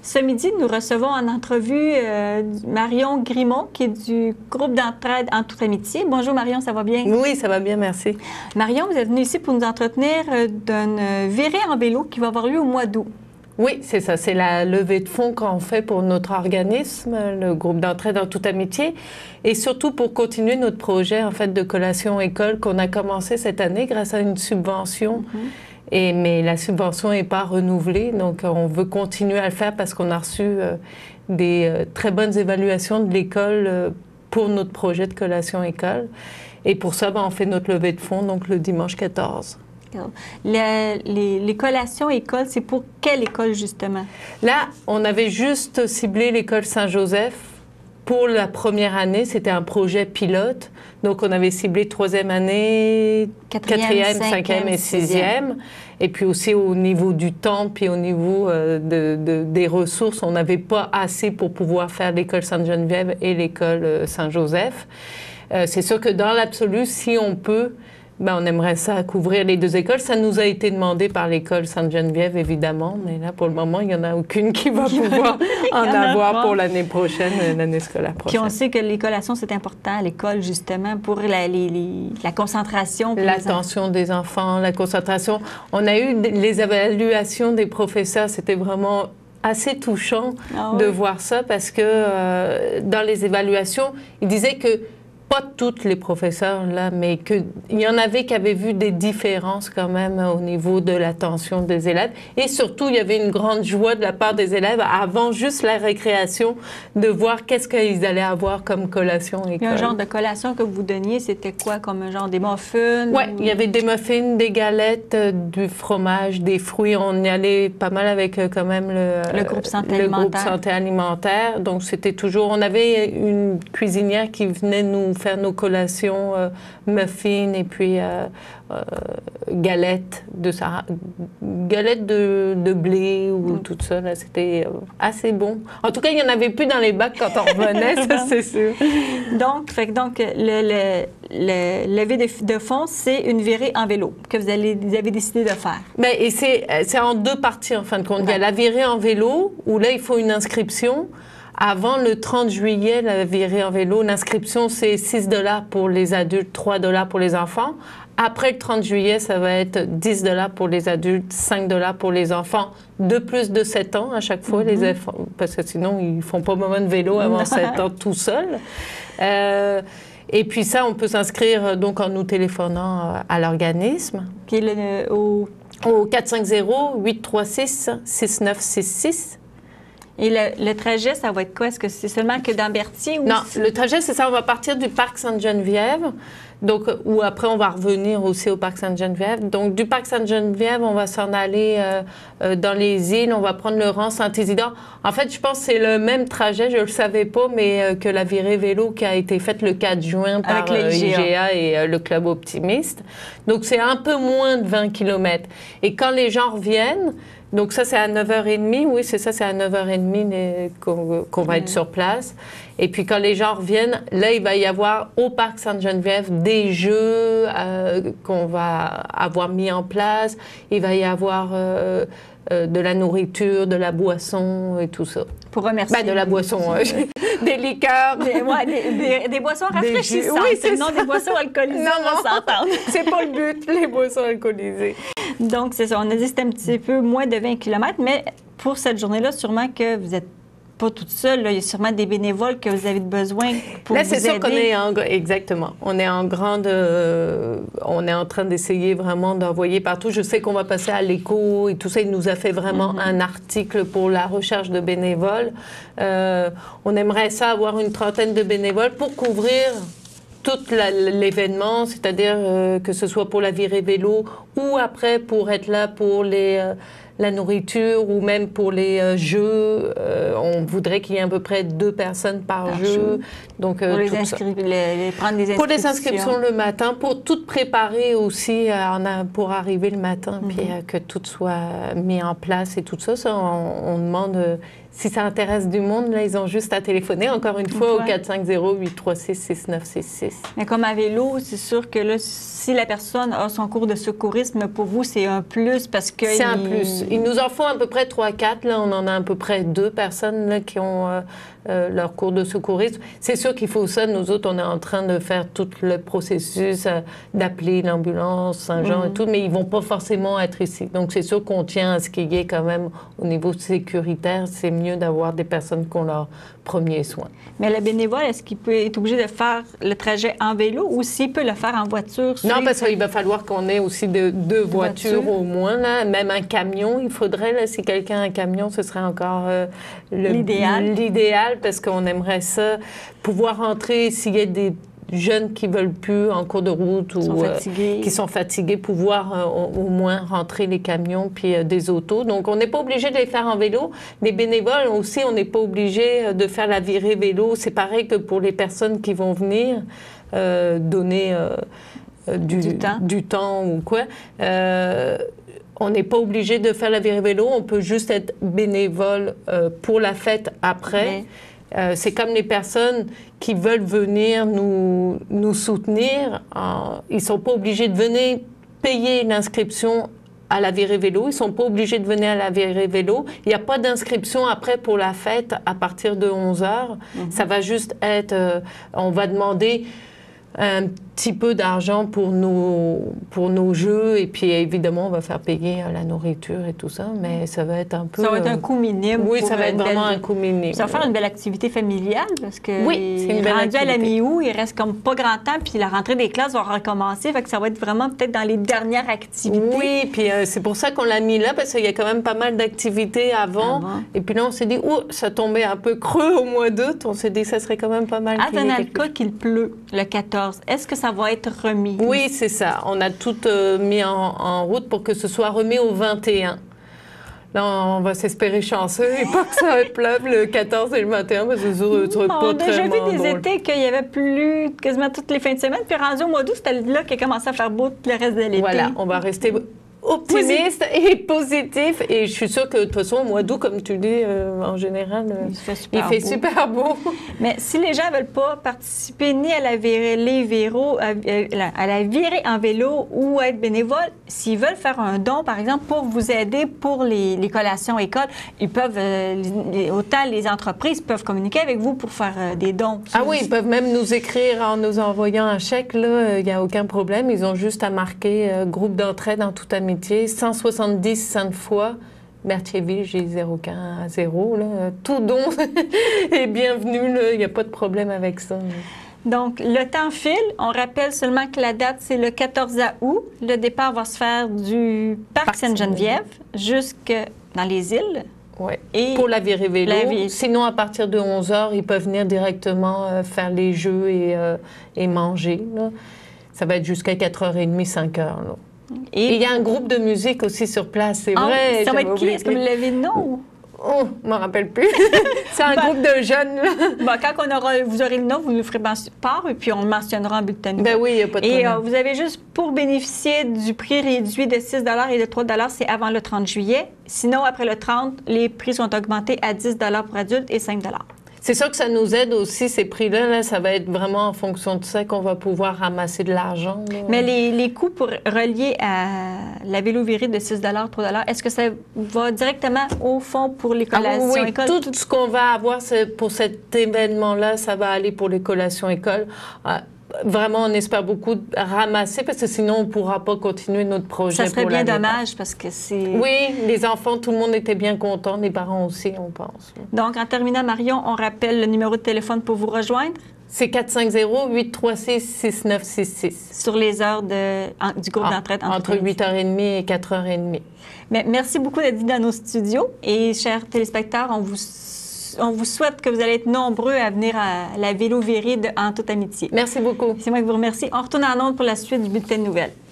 Ce midi, nous recevons en entrevue Marion Grimond, qui est du groupe d'entraide En toute amitié. Bonjour Marion, ça va bien? Oui, ça va bien, merci. Marion, vous êtes venue ici pour nous entretenir d'une virée en vélo qui va avoir lieu au mois d'août. Oui, c'est ça. C'est la levée de fonds qu'on fait pour notre organisme, le groupe d'entraide En toute amitié, et surtout pour continuer notre projet en fait de collation école qu'on a commencé cette année grâce à une subvention. Mais la subvention n'est pas renouvelée, donc on veut continuer à le faire parce qu'on a reçu des très bonnes évaluations de l'école pour notre projet de collation école. Et pour ça, on fait notre levée de fonds donc le dimanche 14. Les collations écoles, c'est pour quelle école justement? Là, on avait juste ciblé l'école Saint-Joseph. Pour la première année, c'était un projet pilote. Donc, on avait ciblé troisième année, quatrième, cinquième et sixième. Et puis aussi au niveau du temps, puis au niveau des ressources, on n'avait pas assez pour pouvoir faire l'école Sainte-Geneviève et l'école Saint-Joseph. C'est sûr que dans l'absolu, si on peut, on aimerait ça couvrir les deux écoles. Ça nous a été demandé par l'école Sainte-Geneviève, évidemment, mais là, pour le moment, il n'y en a aucune qui va pouvoir en avoir pour l'année prochaine, l'année scolaire prochaine. Puis on sait que les collations, c'est important à l'école, justement, pour la concentration. L'attention des enfants, la concentration. On a eu les évaluations des professeurs, c'était vraiment assez touchant de voir ça, parce que dans les évaluations, ils disaient que pas toutes les professeurs, là, mais qu'il y en avait qui avaient vu des différences quand même au niveau de l'attention des élèves. Et surtout, il y avait une grande joie de la part des élèves, avant juste la récréation, de voir qu'est-ce qu'ils allaient avoir comme collation école. Un genre de collation que vous donniez, c'était quoi? Comme un genre des muffins? Oui, il y avait des muffins, des galettes, du fromage, des fruits. On y allait pas mal avec quand même le groupe santé alimentaire. Donc, c'était toujours... On avait une cuisinière qui venait nous faire nos collations, muffins et puis galettes de blé ou tout ça. C'était assez bon. En tout cas, il n'y en avait plus dans les bacs quand on revenait, ça c'est sûr. Donc le levée de fonds, c'est une virée en vélo que vous avez décidé de faire. Bien, et c'est en deux parties en fin de compte. Il y a la virée en vélo où là, il faut une inscription. Avant le 30 juillet, la virée en vélo, l'inscription, c'est 6 $ pour les adultes, 3 $ pour les enfants. Après le 30 juillet, ça va être 10 $ pour les adultes, 5 $ pour les enfants de plus de 7 ans à chaque fois, les enfants, parce que sinon, ils ne font pas moment de vélo avant 7 ans tout seuls. Et puis ça, on peut s'inscrire donc en nous téléphonant à l'organisme. Puis au 450-836-6966. Et le trajet, ça va être quoi? Est-ce que c'est seulement que dans Berthier? Ou non, le trajet, c'est ça. On va partir du parc Sainte-Geneviève, donc, où après, on va revenir aussi au parc Sainte-Geneviève. Donc, du parc Sainte-Geneviève, on va s'en aller dans les îles. On va prendre le rang Saint-Isidore. En fait, je pense que c'est le même trajet, je ne le savais pas, mais que la virée vélo qui a été faite le 4 juin par IGA et le Club Optimiste. Donc, c'est un peu moins de 20 km. Et quand les gens reviennent... Donc ça, c'est à 9h30. Oui, c'est ça, c'est à 9h30 qu'on va être sur place. Et puis quand les gens reviennent, là, il va y avoir au Parc Sainte-Geneviève des jeux qu'on va avoir mis en place. Il va y avoir de la nourriture, de la boisson et tout ça. Pour remercier. De la boisson, des liqueurs. Des boissons rafraîchissantes. Oui, c'est non, des boissons alcoolisées, on va s'entendre. C'est pas le but, les boissons alcoolisées. Donc, c'est ça. On a dit que c'était un petit peu moins de 20 km, mais pour cette journée-là, sûrement que vous n'êtes pas toute seule. Là. Il y a sûrement des bénévoles que vous avez besoin pour là, vous aider. c'est sûr qu'on est exactement. On est en grande... on est en train d'essayer vraiment d'envoyer partout. Je sais qu'on va passer à l'écho et tout ça. Il nous a fait vraiment un article pour la recherche de bénévoles. On aimerait ça avoir une trentaine de bénévoles pour couvrir tout l'événement, c'est-à-dire que ce soit pour la virée vélo ou après pour être là pour la nourriture ou même pour les jeux. On voudrait qu'il y ait à peu près 2 personnes par jeu. Donc, pour prendre des inscriptions. Pour les inscriptions le matin, pour tout préparer aussi pour arriver le matin, puis que tout soit mis en place et tout ça. Ça, on demande si ça intéresse du monde, là, ils ont juste à téléphoner, encore une fois, au 450-836-6966. Mais comme à vélo, c'est sûr que là, si la personne a son cours de secourisme, pour vous, c'est un plus parce que... C'est un plus. Il nous en faut à peu près 3-4. Là, on en a à peu près 2 personnes là, qui ont leur cours de secourisme. C'est sûr qu'il faut ça. Nous autres, on est en train de faire tout le processus d'appeler l'ambulance Saint-Jean et tout, mais ils ne vont pas forcément être ici. Donc, c'est sûr qu'on tient à ce qu'il y ait quand même, au niveau sécuritaire, c'est mieux d'avoir des personnes qui ont leurs premiers soins. Mais le bénévole, est-ce qu'il peut être obligé de faire le trajet en vélo ou s'il peut le faire en voiture? Non, parce qu'il va falloir qu'on ait aussi 2 voitures au moins, là. Même un camion, il faudrait, là, si quelqu'un a un camion, ce serait encore l'idéal, parce qu'on aimerait ça, pouvoir rentrer s'il y a des jeunes qui veulent plus en cours de route ou qui sont fatigués, pouvoir au moins rentrer les camions puis des autos. Donc, on n'est pas obligé de les faire en vélo. Les bénévoles aussi, on n'est pas obligé de faire la virée vélo. C'est pareil que pour les personnes qui vont venir donner du temps ou quoi. On n'est pas obligé de faire la virée vélo. On peut juste être bénévole pour la fête après. C'est comme les personnes qui veulent venir nous soutenir. Ils ne sont pas obligés de venir payer l'inscription à la virée vélo. Ils ne sont pas obligés de venir à la virée vélo. Il n'y a pas d'inscription après pour la fête à partir de 11h. Ça va juste être... on va demander un petit peu d'argent pour nos jeux et puis évidemment on va faire payer la nourriture et tout ça, mais ça va être un peu... Ça va être un coût minime. Oui, ça va être vraiment un coût minime. Ça va faire une belle activité familiale parce que oui, c'est une belle rendu activité. À la mi-août, il reste comme pas grand temps puis la rentrée des classes va recommencer, fait que ça va être vraiment peut-être dans les dernières activités. Oui, puis c'est pour ça qu'on l'a mis là parce qu'il y a quand même pas mal d'activités avant. Et puis là on s'est dit, ça tombait un peu creux au mois d'août, on s'est dit ça serait quand même pas mal. Dans le cas qu'il pleut le 14, est-ce que ça va être remis? Oui, c'est ça. On a tout mis en route pour que ce soit remis au 21. Là, on va s'espérer chanceux et pas que ça pleuve le 14 et le 21, parce que ça serait pas très drôle. On a déjà vu des drôle. étés qu'il y avait plu quasiment toutes les fins de semaine, puis rendu au mois d'août, c'était là qu'il a commencé à faire beau tout le reste de l'été. Voilà, on va rester optimiste et positif. Et je suis sûre que, de toute façon, au mois d'août, comme tu dis, en général, il fait super beau. Mais si les gens ne veulent pas participer ni à la virée en vélo ou être bénévole, s'ils veulent faire un don, par exemple, pour vous aider pour les collations écoles, ils peuvent, autant les entreprises peuvent communiquer avec vous pour faire des dons. Ah oui, ils peuvent même nous écrire en nous envoyant un chèque, là, il n'y a aucun problème. Ils ont juste à marquer groupe d'entraide en toute amitié. 170 Sainte-Foy, Berthierville, J015, là. Tout don est bienvenu, il n'y a pas de problème avec ça. Donc, le temps file. On rappelle seulement que la date, c'est le 14 août. Le départ va se faire du Parc Sainte-Geneviève jusque dans les îles. Oui, pour la virée vélo. Sinon, à partir de 11h, ils peuvent venir directement faire les jeux et manger, là. Ça va être jusqu'à 4h30, 5h, là. Et il y a un groupe de musique aussi sur place, c'est vrai. Ça va être qui? Est-ce que vous l'avez de nom? Oh, je ne me rappelle plus. C'est un groupe de jeunes. Là. Quand vous aurez le nom, vous nous ferez part et puis on le mentionnera en bulletin. Ben oui, il n'y a pas de problème. Et vous avez juste, pour bénéficier du prix réduit de 6 et de 3 c'est avant le 30 juillet. Sinon, après le 30, les prix sont augmentés à 10 pour adultes et 5 C'est sûr que ça nous aide aussi, ces prix-là. Là, ça va être vraiment en fonction de ça qu'on va pouvoir ramasser de l'argent. Mais les coûts pour relier à la vélo-virée de 6 3 est-ce que ça va directement au fond pour les collations écoles? Oui, tout ce qu'on va avoir pour cet événement-là, ça va aller pour les collations écoles. Vraiment, on espère beaucoup ramasser parce que sinon, on ne pourra pas continuer notre projet. Ça serait bien dommage parce que c'est... Oui, les enfants, tout le monde était bien content, les parents aussi, on pense. Donc, en terminant, Marion, on rappelle le numéro de téléphone pour vous rejoindre. C'est 450-836-6966. Sur les heures du groupe d'entraide. Entre 8h30 et 4h30. Mais merci beaucoup d'être venus dans nos studios. Et, chers téléspectateurs, on vous souhaite que vous allez être nombreux à venir à la vélo-virée En toute amitié. Merci beaucoup. C'est moi qui vous remercie. On retourne en ondes pour la suite du bulletin de nouvelles.